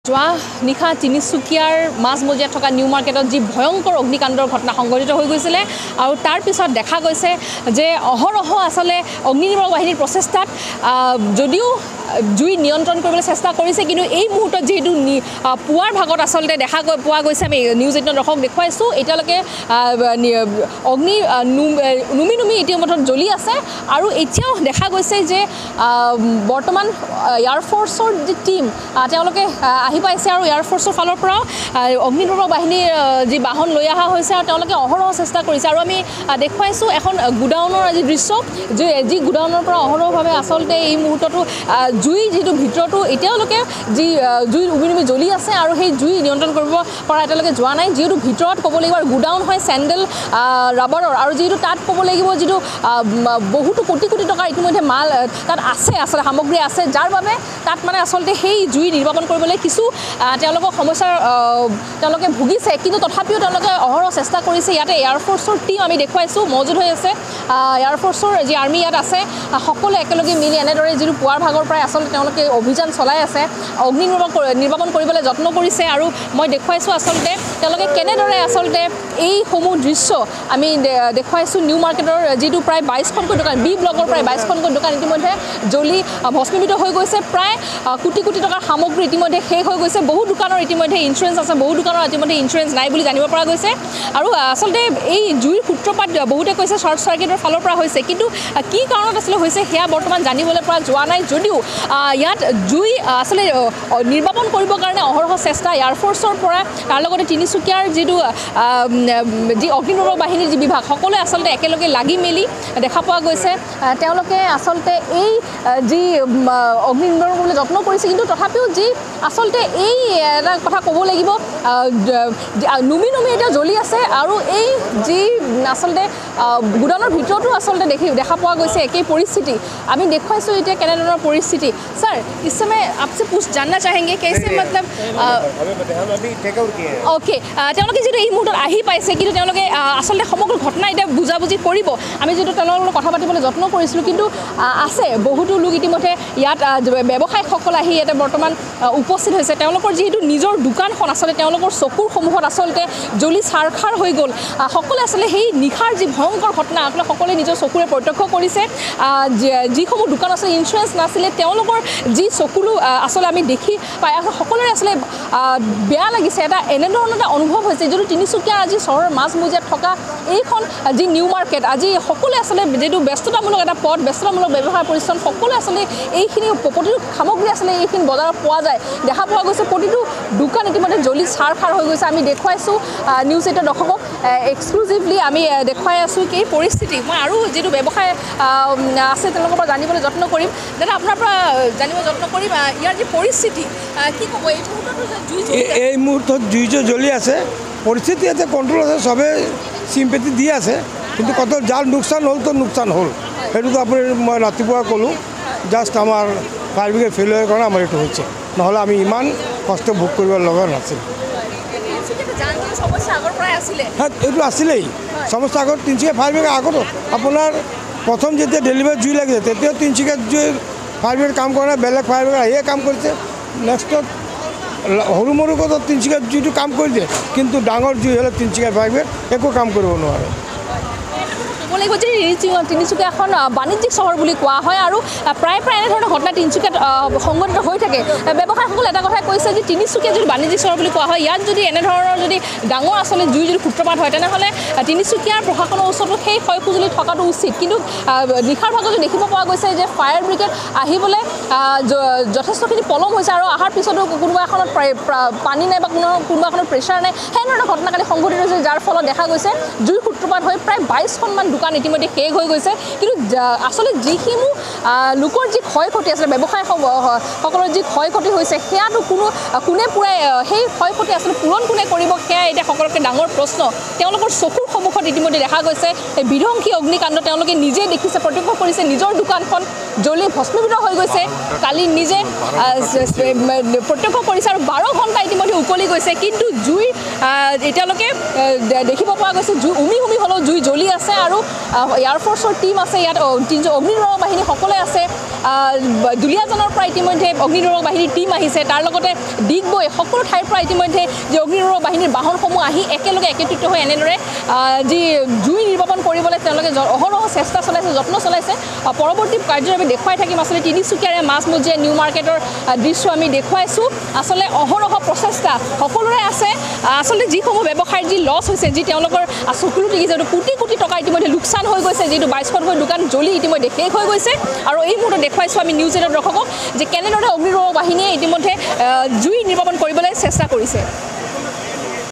যোৱা নিশা তিনিচুকীয়াৰ মাজমজিয়াত থকা নিউ মাৰ্কেটত যি ভয়ংকৰ অগ্নিকাণ্ডৰ ঘটনা সংঘটিত হৈ গৈছিলে আৰু তাৰ পিছত দেখা গৈছে যে অহৰহ আসলে অগ্নিনিৰ্বাপক বাহিনীৰ প্ৰচেষ্টাত যদিও জুই নিয়ন্ত্ৰণ কৰিবলৈ চেষ্টা কৰিছে কিন্তু এই মুহূৰ্তত যেহেতু পুৱাৰ ভাগত আসলতে দেখা পোৱা গৈছে আমি নিউজ 18 দৰ্শক দেখুৱাইছোঁ এতিয়ালৈকে অগ্নি নুমি ইতিমধ্যে জ্বলি আছে আৰু এতিয়াও দেখা গৈছে যে বৰ্তমান এয়াৰ ফ'ৰ্চৰ যি টীম তেওঁলোকে আহি পাইছে আৰু এয়াৰ ফ'ৰ্চৰ ফালৰ পৰাও অগ্নিনিৰ্বাপক বাহিনীৰ যি বাহন লৈ অহা হৈছে আৰু তেওঁলোকে অহৰহ চেষ্টা কৰিছে আৰু আমি দেখুৱাইছোঁ এখন গুডাউনৰ আজি দৃশ্য যি গুডাউনৰ পৰা অহৰহভাৱে আসলতে এই মুহূৰ্তটো জুই যেটো ভিতৰটো এতিয়ালৈকে যি জুই উমিনুমি জ্বলি আছে আৰু সেই জুই নিয়ন্ত্ৰণ কৰিব পৰা এতিয়ালৈকে যোৱা নাই যেটো ভিতৰত ক'ব লাগিব গুডাউন হয় স্যান্ডেল ৰাবাৰৰ আৰু যেটো তাত ক'ব লাগিব যেটো বহুতো কোটি কোটি টকাৰ ইতিমধ্যে মাল তাত আছে আসলে সামগ্ৰী আছে যাৰ বাবে তাত মানে আসলতে সেই জুই নিৰ্বাপন কৰিবলৈ কিছু তেওঁলোকৰ সমস্যাৰ তেওঁলোকে ভুগিছে কিন্তু তথাপিও তেওঁলোকে অহৰহ চেষ্টা কৰিছে ইয়াতে এয়াৰ ফ'ৰ্চৰ টীম আমি দেখুৱাইছোঁ মজুদ হৈ আছে এয়াৰ ফ'ৰ্চৰ যি আৰ্মি ইয়াত আছে সকলো একেলগে মিলি এনেদৰে যিটো পুৱাৰ ভাগৰ পৰাই আসলতে তেওঁলোকে অভিযান চলাই আছে অগ্নি নিৰ্বাপন কৰিবলৈ যত্ন কৰিছে আৰু মই দেখুৱাইছোঁ আসলতে তেওঁলোকে কেনেদৰে আসলতে এই সমূহ দৃশ্য আমি দেখুৱাইছোঁ নিউ মাৰ্কেটৰ যিটো প্ৰায় 22খনকৈ দোকান বি ব্লকৰ প্ৰায় 22খনকৈ দোকান ইতিমধ্যে জ্বলি ভস্মীভূত হৈ গৈছে প্ৰায় কোটি কোটি টকাৰ সামগ্ৰী ইতিমধ্যে শেষ হৈ গৈছে বহু দোকানৰ ইতিমধ্যে ইঞ্চুৰেঞ্চ আছে বহু দোকানৰ ইতিমধ্যে ইঞ্চুৰেঞ্চ নাই বুলি জানিব পৰা গৈছে আৰু আসলতে এই জুইৰ সূত্ৰপাত বহুতে কৈছে শৰ্ট চাৰ্কিটৰ ফালৰ পৰা হৈছে কিন্তু কি কাৰণত আসলে হৈছে সেয়া বৰ্তমান জানিবলৈ পৰা যোৱা নাই যদিও ইয়াত জুই আসলে নিৰ্বাপন কৰিবৰ কাৰণে অহৰহ চেষ্টা এয়াৰ ফ'ৰ্চৰ পৰা তাৰ লগতে তিনিচুকীয়াৰ যিটো যি অগ্নিনিৰ্বাপক বাহিনীৰ যি বিভাগ সকলোৱে আসলতে একেলগে লাগি মেলি দেখা পোৱা গৈছে তেওঁলোকে আসলতে এই যি অগ্নি নিৰ্বাপন কৰিবলৈ যত্ন কৰিছে কিন্তু তথাপিও যি আসলতে এই এটা কথা ক'ব লাগিব নুমি এতিয়া জ্বলি আছে আৰু এই যি আসলতে গুডাউনৰ ভিতৰতো আসলতে দেখা পোৱা গৈছে একেই পৰিস্থিতি আমি দেখুৱাইছোঁ এতিয়া কেনেধৰণৰ পৰিস্থিতি सर इस समय आपसे जानना चाहेंगे कैसे मतलब ओके তেওঁলোকে যেটো এই মুহূৰ্তত আহি পাইছে কিন্তু তেওঁলোকে আসলে সমগ্ৰ ঘটনা এটা বুজাবুজি কৰিব আমি যেটো তেওঁলোকৰ লগত কথা পাতিবলৈ যত্ন কৰিছিলোঁ কিন্তু আছে বহুতো লোক ইতিমধ্যে ইয়াত ব্যৱসায়ীসকল আহি ইয়াতে বৰ্তমান উপস্থিত হৈছে তেওঁলোকৰ যেটো নিজৰ দোকানখন আসলে তেওঁলোকৰ চকুৰ সমূহত আসলতে জ্বলি ছাৰখাৰ হৈ গ'ল সকলে আসলে সেই নিখাৰ যি ভয়ংকৰ ঘটনা সকলে নিজৰ চকুৰে প্ৰত্যক্ষ কৰিছে যিসমূহ দোকান আছে ইঞ্চুৰেঞ্চ নাছিলে তেওঁলোকৰ যি চকুলো আসলে আমি দেখি পাই সকলোৰে আসলে বেয়া লাগিছে এটা এনেধৰণৰ এটা অনুভৱ হৈছে যেটো তিনিচুকীয়া আজি চহৰৰ মাজমজিয়াত থকা এইখন যি নিউ মাৰ্কেট আজি সকলোৱে আসলে যেটো ব্যস্ততামূলক এটা পথ ব্যস্ততামূলক ব্যৱসায় পৰিশ্ৰম সকলোৱে আসলে এইখিনি প্ৰতিটো সামগ্ৰী আসলে এইখিনি বজাৰত পোৱা যায় দেখা পোৱা গৈছে প্ৰতিটো দোকান ইতিমধ্যে জ্বলি ছাৰখাৰ হৈ গৈছে আমি দেখুৱাইছোঁ নিউজ 18 দৰ্শকক এক্সক্লুচিভলি আমি দেখুৱাই আছোঁ কি পৰিস্থিতি মই আৰু যেটো ব্যৱসায় আছে তেওঁলোকৰ পৰা জানিবলৈ যত্ন কৰিম দাদা আপোনাৰ পৰা জানিব যত্ন কৰিম ইয়াৰ যি পৰিস্থিতি কি ক'ব এই মুহূৰ্তত জুই জ্বলি আছে পৰিস্থিতি আছে কণ্ট্ৰল আছে সবে চিম্পেথি দি আছে কিন্তু কত যাৰ নুকচান হ'ল তো নুকচান হ'ল সেইটোতো আপুনি মই ৰাতিপুৱা ক'লোঁ জাষ্ট আমাৰ ফায়াৰ ব্ৰিগেড ফেইল হোৱাৰ কাৰণে আমাৰ এইটো হৈছে নহ'লে আমি ইমান কষ্ট ভোগ কৰিব লগা নাছিল এইটো আছিলেই সমস্যা আগত তিনিচুকীয়া ফায়াৰ ব্ৰিগেড আগত আপোনাৰ প্ৰথম যেতিয়া ডেলিভাৰী জুই লাগিছে তেতিয়াও তিনিচুকীয়াত জুই ফায়াৰ ব্ৰিগেড কাম কৰা নাই বেলেগ ফায়াৰ ব্ৰিগেড আহিয়ে কাম কৰিছে নেক্সটত সৰু মৰু কথা তিনিচুকীয়াত জুইটো কাম কৰি দিয়ে কিন্তু ডাঙৰ জুই হ'লে তিনিচুকীয়া ফায়াৰ ব্ৰিগেড একো কাম কৰিব নোৱাৰে ক'ব লাগিব যে তিনিচুকীয়া এখন বাণিজ্যিক চহৰ বুলি কোৱা হয় আৰু প্ৰায় এনেধৰণৰ ঘটনা তিনিচুকীয়াত সংঘটিত হৈ থাকে ব্যৱসায়ীসকলে এটা কথাই কৈছে যে তিনিচুকীয়া যদি বাণিজ্যিক চহৰ বুলি কোৱা হয় ইয়াত যদি এনেধৰণৰ যদি ডাঙৰ আচলতে জুই যদি সূত্ৰপাত হয় তেনেহ'লে তিনিচুকীয়াৰ প্ৰশাসনৰ ওচৰতো সেই ক্ষয় সঁজুলি থকাটো উচিত কিন্তু নিশাৰ ভাগত দেখিব পোৱা গৈছে যে ফায়াৰ ব্ৰিগেড আহিবলৈ যথেষ্টখিনি পলম হৈছে আৰু অহাৰ পিছতো কোনোবা এখনত পানী নাই বা কোনোবা এখনত প্ৰেছাৰ নাই সেনেধৰণৰ ঘটনা কালি সংঘটিত হৈছে যাৰ ফলত দেখা গৈছে জুই সূত্ৰপাত হৈ প্ৰায় 22খনমান দোকান ইতিমধ্যে শেষ হৈ গৈছে কিন্তু আসলে যিসমূহ লোকৰ যি ক্ষয় ক্ষতি আছিলে ব্যৱসায়ীসকলৰ যি ক্ষয় ক্ষতি হৈছে সেয়াটো কোনে পূৰাই সেই ক্ষয় ক্ষতি আসলে পূৰণ কোনে কৰিব সেয়া এতিয়া সকলোকে ডাঙৰ প্ৰশ্ন তেওঁলোকৰ চকুৰ সন্মুখত ইতিমধ্যে দেখা গৈছে এই বিধ্বংসী অগ্নিকাণ্ড তেওঁলোকে নিজে দেখিছে প্ৰত্যক্ষ কৰিছে নিজৰ দোকানখন জ্বলি ভস্মীভূত হৈ গৈছে কালি নিজে প্ৰত্যক্ষ কৰিছে আৰু 12 ঘণ্টা ইতিমধ্যে উকলি গৈছে কিন্তু জুই এতিয়ালৈকে দেখিব পোৱা গৈছে জুই উমি হ'লেও জুই জ্বলি আছে আৰু এয়াৰ ফ'ৰ্চৰ টীম আছে ইয়াত অগ্নিনিৰ্বাপক বাহিনী সকলোৱে আছে দুলীয়াজানৰ পৰা ইতিমধ্যে অগ্নিনিৰ্বাপক বাহিনীৰ টীম আহিছে তাৰ লগতে ডিগবৈ সকলো ঠাইৰ পৰা ইতিমধ্যে যে অগ্নিনিৰ্বাপক বাহিনীৰ বাহনসমূহ আহি একেলগে একত্ৰিত হৈ এনেদৰে যি জুই নিৰ্বাপন কৰিবলৈ তেওঁলোকে অহৰহ চেষ্টা চলাইছে যত্ন চলাইছে পৰৱৰ্তী কাৰ্যৰ আমি দেখুৱাই থাকিম আচলতে তিনিচুকীয়াৰে মাজমজিয়া নিউ মাৰ্কেটৰ দৃশ্য আমি দেখুৱাইছোঁ আচলতে অহৰহ প্ৰচেষ্টা সকলোৰে আছে আচলতে যিসমূহ ব্যৱসায়ৰ যি লছ হৈছে যি তেওঁলোকৰ চকুলো দেখিছে কোটি কোটি টকা ইতিমধ্যে লোকচান হৈ গৈছে যিটো 22খনকৈ দোকান জ্বলি ইতিমধ্যে শেষ হৈ গৈছে আৰু এই মুহূৰ্তত দেখুৱাইছোঁ আমি নিউজ 8 দৰ্শকক যে কেনেদৰে অগ্নিনিৰ্বাপক বাহিনীয়ে ইতিমধ্যে জুই নিৰ্বাপন কৰিবলৈ চেষ্টা কৰিছে